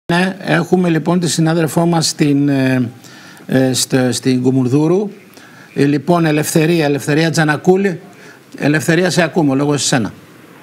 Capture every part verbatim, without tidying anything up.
Ναι, έχουμε λοιπόν τη συνάδελφό μας στην, ε, ε, στο, στην Κουμουνδούρου. Ε, λοιπόν, Ελευθερία, Ελευθερία Τζανακούλη. Ελευθερία, σε ακούμε, λόγω σε σένα.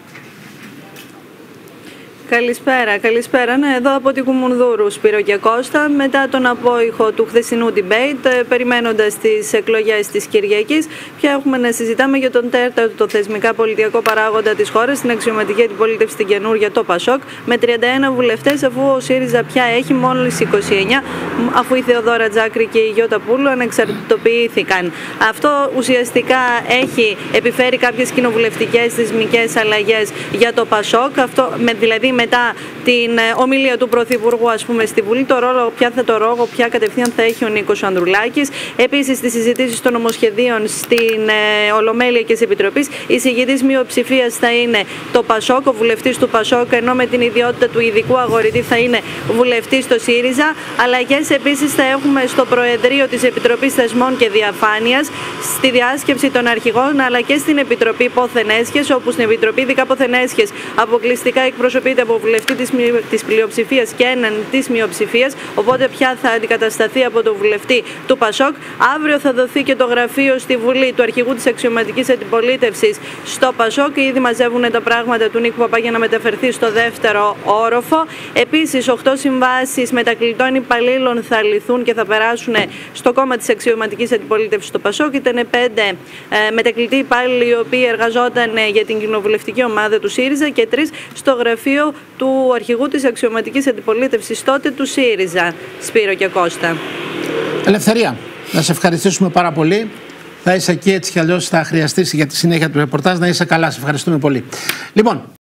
Καλησπέρα, καλησπέρα. Ναι, εδώ από την Κουμουνδούρου, Σπύρο και Κώστα. Μετά τον απόϊχο του χθεσινού debate, περιμένοντας τις εκλογές της Κυριακής, πια έχουμε να συζητάμε για τον τέταρτο θεσμικά πολιτιακό παράγοντα της χώρας, την αξιωματική αντιπολίτευση στην καινούργια, το Πασόκ, με τριάντα ένα βουλευτές, αφού ο ΣΥΡΙΖΑ πια έχει μόλις είκοσι εννιά, αφού η Θεοδόρα Τζάκρη και η Γιώτα Πούλου ανεξαρτητοποιήθηκαν. Αυτό ουσιαστικά έχει επιφέρει κάποιες κοινοβουλευτικές θεσμικές αλλαγές για το Πασόκ, αυτό, με, δηλαδή μετά την ομιλία του Πρωθυπουργού, ας πούμε, στη Βουλή, το ρόλο, ποια θα το ρόγο, ποια κατευθείαν θα έχει ο Νίκος Ανδρουλάκης. Επίσης, στις συζητήσεις των νομοσχεδίων στην ε, Ολομέλεια και της Επιτροπής, η εισηγητής μειοψηφίας θα είναι το Πασόκ, ο βουλευτής του Πασόκ, ενώ με την ιδιότητα του ειδικού αγορητή θα είναι βουλευτής στο ΣΥΡΙΖΑ. Αλλαγές επίσης θα έχουμε στο Προεδρείο της Επιτροπής Θεσμών και Διαφάνειας, στη διάσκεψη των αρχηγών, αλλά και στην Επιτροπή Πόθεν Έσχες, όπου στην Επιτροπή ειδικά Πόθεν Έσχες αποκλειστικά εκπροσωπείται από βουλευτή της, της πλειοψηφίας και έναν της μειοψηφίας, οπότε πια θα αντικατασταθεί από τον βουλευτή του Πασόκ. Αύριο θα δοθεί και το γραφείο στη Βουλή του αρχηγού της αξιωματικής αντιπολίτευσης στο Πασόκ. Ήδη μαζεύουν τα πράγματα του Νίκου Παπά για να μεταφερθεί στο δεύτερο όροφο. Επίσης, οχτώ συμβάσεις μετακλητών υπαλλήλων θα λυθούν και θα περάσουν στο κόμμα της αξιωματικής αντιπολίτευσης στο Πασόκ. Ήταν πέντε ε, μετακλητοί υπάλληλοι οι οποίοι εργαζόταν για την κοινοβουλευτική ομάδα του ΣΥΡΙΖΑ και τρεις στο γραφείο του αρχηγού της αξιωματικής αντιπολίτευσης τότε του ΣΥΡΙΖΑ, Σπύρο και Κώστα. Ελευθερία, να σε ευχαριστήσουμε πάρα πολύ. Θα είσαι εκεί, έτσι κι αλλιώς θα χρειαστείς για τη συνέχεια του ρεπορτάζ. Να είσαι καλά, σε ευχαριστούμε πολύ. Λοιπόν,